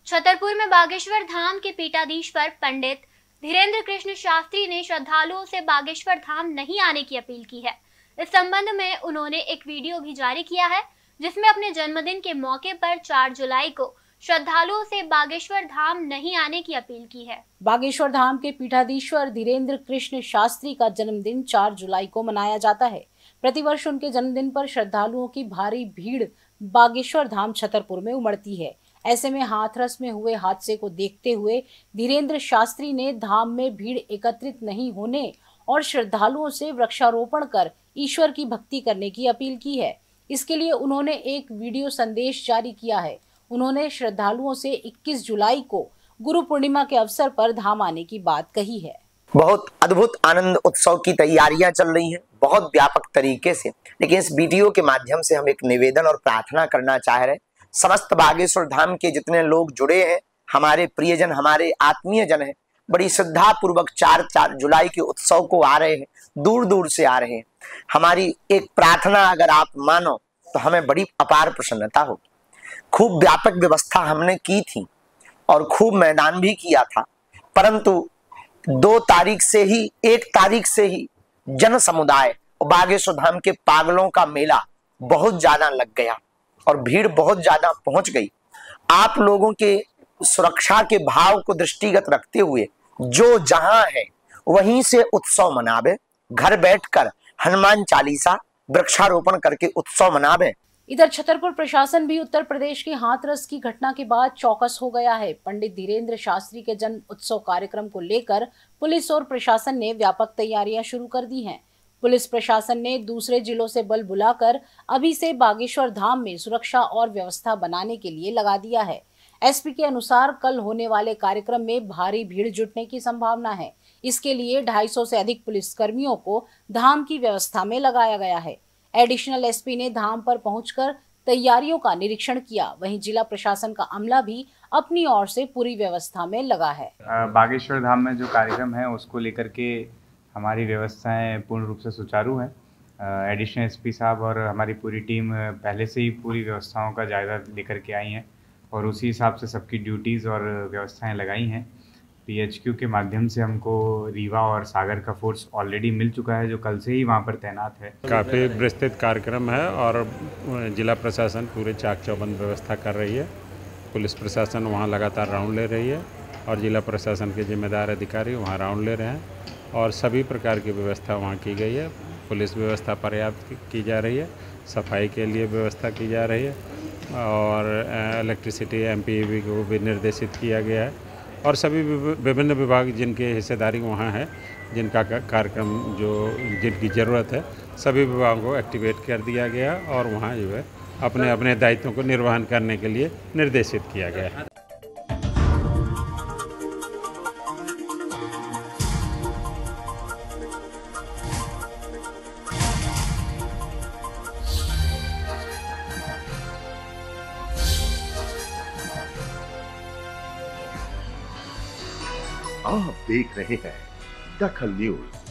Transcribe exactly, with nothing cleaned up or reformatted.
छतरपुर में बागेश्वर धाम के पीठाधीश्वर पंडित धीरेन्द्र कृष्ण शास्त्री ने श्रद्धालुओं से बागेश्वर धाम नहीं आने की अपील की है। इस संबंध में उन्होंने एक वीडियो भी जारी किया है, जिसमें अपने जन्मदिन के मौके पर चार जुलाई को श्रद्धालुओं से बागेश्वर धाम नहीं आने की अपील की है। बागेश्वर धाम के पीठाधीश्वर धीरेन्द्र कृष्ण शास्त्री का जन्मदिन चार जुलाई को मनाया जाता है। प्रतिवर्ष उनके जन्मदिन पर श्रद्धालुओं की भारी भीड़ बागेश्वर धाम छतरपुर में उमड़ती है। ऐसे में हाथरस में हुए हादसे को देखते हुए धीरेन्द्र शास्त्री ने धाम में भीड़ एकत्रित नहीं होने और श्रद्धालुओं से वृक्षारोपण कर ईश्वर की भक्ति करने की अपील की है। इसके लिए उन्होंने एक वीडियो संदेश जारी किया है। उन्होंने श्रद्धालुओं से इक्कीस जुलाई को गुरु पूर्णिमा के अवसर पर धाम आने की बात कही है। बहुत अद्भुत आनंद उत्सव की तैयारियां चल रही हैं, बहुत व्यापक तरीके से। लेकिन इस वीडियो के माध्यम से हम एक निवेदन और प्रार्थना करना चाह रहे हैं। समस्त बागेश्वर धाम के जितने लोग जुड़े हैं, हमारे प्रियजन, हमारे आत्मीय जन हैं, बड़ी श्रद्धा पूर्वक चार चार जुलाई के उत्सव को आ रहे हैं, दूर दूर से आ रहे हैं। हमारी एक प्रार्थना अगर आप मानो तो हमें बड़ी अपार प्रसन्नता होगी। खूब व्यापक व्यवस्था हमने की थी और खूब मैदान भी किया था, परंतु दो तारीख से ही एक तारीख से ही जन समुदाय बागेश्वर धाम के पागलों का मेला बहुत ज्यादा लग गया और भीड़ बहुत ज्यादा पहुंच गई। आप लोगों के सुरक्षा के भाव को दृष्टिगत रखते हुए जो जहां है वहीं से उत्सव मनावे, घर बैठकर हनुमान चालीसा वृक्षारोपण करके उत्सव मनावे। इधर छतरपुर प्रशासन भी उत्तर प्रदेश के हाथरस की घटना के बाद चौकस हो गया है। पंडित धीरेन्द्र शास्त्री के जन्म उत्सव कार्यक्रम को लेकर पुलिस और प्रशासन ने व्यापक तैयारियां शुरू कर दी हैं। पुलिस प्रशासन ने दूसरे जिलों से बल बुलाकर अभी से बागेश्वर धाम में सुरक्षा और व्यवस्था बनाने के लिए लगा दिया है। एसपी के अनुसार कल होने वाले कार्यक्रम में भारी भीड़ जुटने की संभावना है। इसके लिए ढाई सौ से अधिक पुलिसकर्मियों को धाम की व्यवस्था में लगाया गया है। एडिशनल एसपी ने धाम पर पहुंचकर तैयारियों का निरीक्षण किया। वहीं जिला प्रशासन का अमला भी अपनी ओर से पूरी व्यवस्था में लगा है। बागेश्वर धाम में जो कार्यक्रम है उसको लेकर के हमारी व्यवस्थाएं पूर्ण रूप से सुचारू हैं। एडिशनल एसपी साहब और हमारी पूरी टीम पहले से ही पूरी व्यवस्थाओं का जायजा लेकर के आई हैं और उसी हिसाब से सबकी ड्यूटीज़ और व्यवस्थाएं लगाई हैं। पीएचक्यू के माध्यम से हमको रीवा और सागर का फोर्स ऑलरेडी मिल चुका है, जो कल से ही वहाँ पर तैनात है। काफ़ी विस्तृत कार्यक्रम है और जिला प्रशासन पूरे चाक चौबंद व्यवस्था कर रही है। पुलिस प्रशासन वहाँ लगातार राउंड ले रही है और जिला प्रशासन के जिम्मेदार अधिकारी वहाँ राउंड ले रहे हैं और सभी प्रकार की व्यवस्था वहाँ की गई है। पुलिस व्यवस्था पर्याप्त की जा रही है, सफाई के लिए व्यवस्था की जा रही है और इलेक्ट्रिसिटी एमपीईबी को भी निर्देशित किया गया है और सभी विभिन्न विभाग जिनके हिस्सेदारी वहाँ है, जिनका कार्यक्रम जो जिनकी ज़रूरत है, सभी विभागों को एक्टिवेट कर दिया गया और वहाँ जो है अपने अपने दायित्वों को निर्वहन करने के लिए निर्देशित किया गया है। आप देख रहे हैं दखल न्यूज।